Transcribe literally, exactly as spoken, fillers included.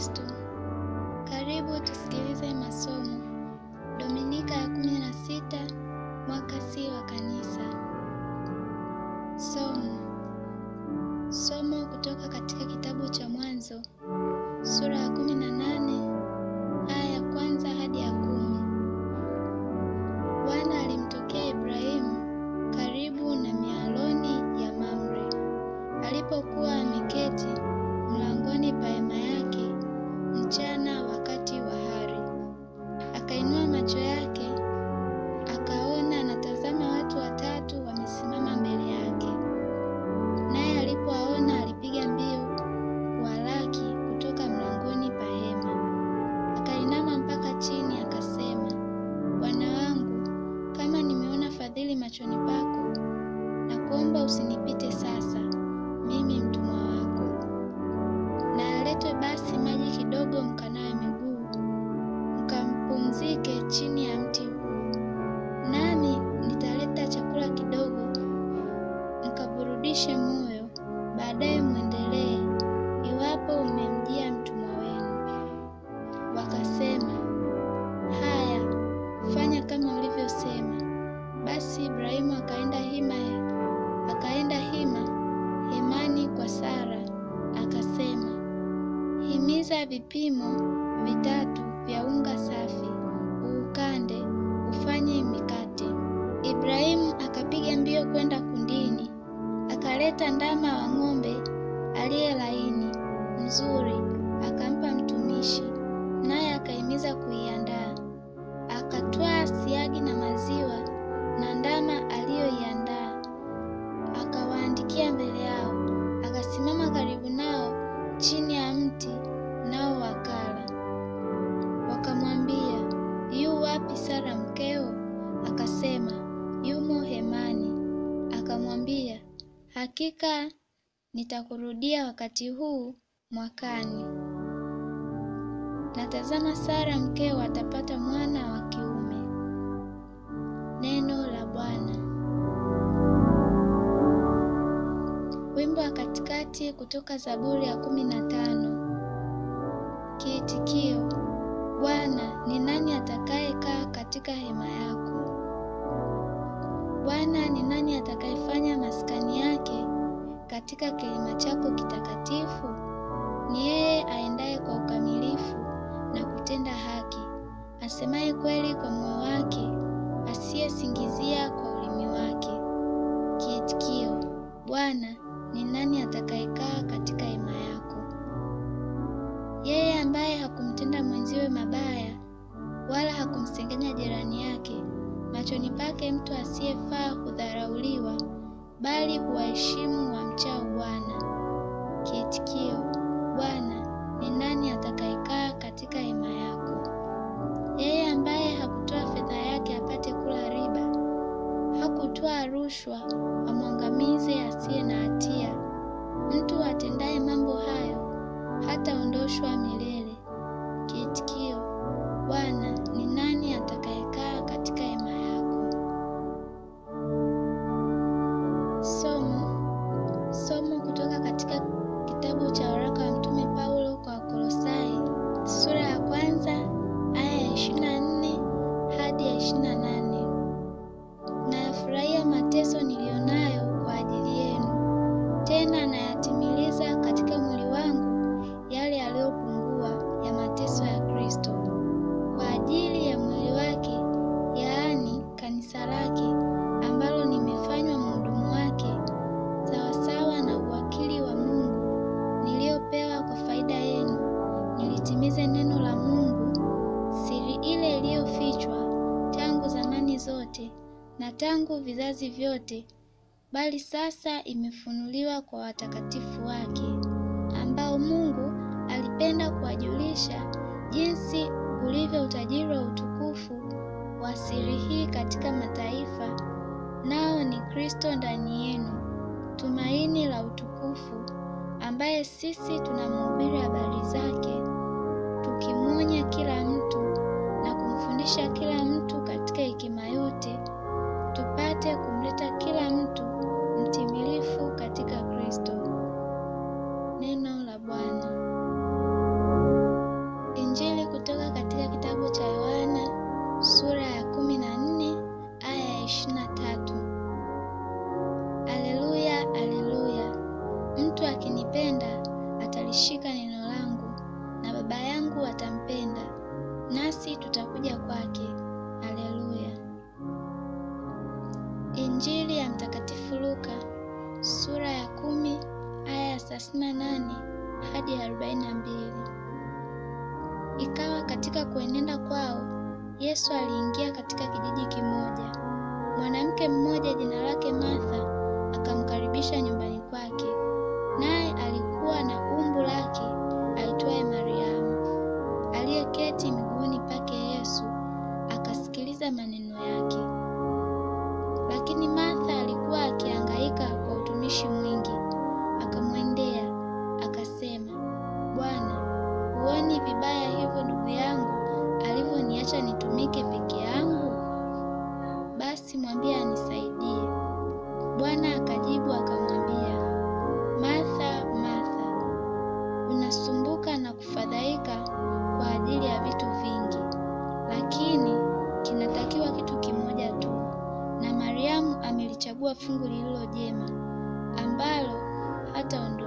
Kristo. Karibu tusikilize masomo. Dominika ya kumi na sita, mwaka C wa kanisa. Somo. Somo kutoka katika kitabu cha Mwanzo, sura ya kumi na nane, aya ya kwanza hadi ya kumi. Bwana alimtokea Ibrahimu karibu na mialoni ya Mamre, alipokuwa ameketi mlangoni pa hema yake mchana wakati wa hari. Akainua macho yake, akaona anatazama watu watatu wamesimama mbele yake. Naye alipowaona alipiga mbiu kuwalaki kutoka mlangoni pa hema. Akainama mpaka chini akasema, Bwana wangu, kama nimeona fadhili machoni pako, na kuomba usinipite sasa, mimi mtumwa wako. Na aletwe basi maji kidogo mkanawe miguu, mkampumzike chini ya mti huu. Nami nitaleta chakula kidogo, mkaburudishe moyo, baadaye muendelee, iwapo umemjia mtumwa wenu. Wakasema, haya, fanya kama ulivyosema. Basi Ibrahimu akaenda hima, akaenda hima hemani kwa Sara, akasema, himiza vipimo vitatu vya unga safi, uukande, ufanye mikate. Ibrahimu akapiga mbio kwenda kundini, akaleta ndama wa ng'ombe aliye laini mzuri, akampa mtumishi, naye akahimiza kuiandaa. Akatwaa siagi na maziwa na ndama aliyoiandaa, akawaandikia mbele yao, akasimama karibu nao chini ya mti, nao wakala. Wakamwambia, yu wapi Sara mkeo? Akasema, yumo hemani. Akamwambia, hakika nitakurudia wakati huu mwakani, na tazama, Sara mkeo atapata mwana wa kiume. Neno la Bwana. Wimbo wa katikati kutoka Zaburi ya kumi na tano. Kiitikio: Bwana, ni nani atakayekaa katika hema yako? Bwana, ni nani atakayefanya maskani yake katika kilima chako kitakatifu? Ni yeye aendaye kwa ukamilifu na kutenda haki, asemaye kweli kwa moyo wake, asiyesingizia kwa ulimi wake. Kiitikio: Bwana, ni nani atakayekaa katika hema yako? Yeye ambaye hakumtenda mwenziwe mabaya, wala hakumsengenya jirani yake, machoni pake mtu asiyefaa hudharauliwa, bali huwaheshimu wamchao Bwana. Kiitikio: Bwana, ni nani atakayekaa katika hema yako? Yeye ambaye hakutoa fedha yake apate kula riba, hakutoa rushwa amwangamize asiye na hatia. Mtu atendaye mambo hayo hataondoshwa milele. Kiitikio: Bwana, ni nani atakayekaa katika hema yako? Somo. Somo kutoka katika kitabu cha waraka wa Mtume Paulo kwa Wakolosai, sura ya kwanza, aya ya ishirini na nne hadi ya ishirini na nane. Nayafurahia mateso nilionayo kwa ajili yenu, tena nayatimiliza katika mwili wangu yale yaliyopungua ya mateso ya Kristo, kwa ajili ya mwili wake, yaani kanisa lake, ambalo nimefanywa mhudumu wake, sawasawa na uwakili wa Mungu niliopewa kwa faida yenu, nilitimize neno la Mungu, siri ile iliyofichwa tangu zamani zote na tangu vizazi vyote, bali sasa imefunuliwa kwa watakatifu wake, ambao Mungu alipenda kuwajulisha jinsi ulivyo utajiri wa utukufu wa siri hii katika mataifa, nao ni Kristo ndani yenu, tumaini la utukufu, ambaye sisi tunamhubiri habari zake, tukimwonya kila mtu na kumfundisha kila mtu katika hekima yote, tupate kumleta kila mtu mtimilifu katika Kristo. Neno la Bwana. thelathini na nane hadi arobaini na mbili. Ikawa katika kuenenda kwao, Yesu aliingia katika kijiji kimoja. Mwanamke mmoja jina lake Martha akamkaribisha nyumbani kwake, naye alikuwa na umbu lake aitwaye Mariamu, aliyeketi miguuni pake Yesu akasikiliza maneno yake. Lakini Martha alikuwa akihangaika kwa utumishi mwingi. Akamwendea akasema, Bwana, huoni vibaya hivyo ndugu yangu alivyoniacha nitumike peke yangu? Basi mwambie anisaidie. Bwana akajibu akamwambia, Martha, Martha, unasumbuka na kufadhaika kwa ajili ya vitu vingi, lakini kinatakiwa kitu kimoja tu, na Mariamu amelichagua fungu lililo jema, ambalo hataondolewa.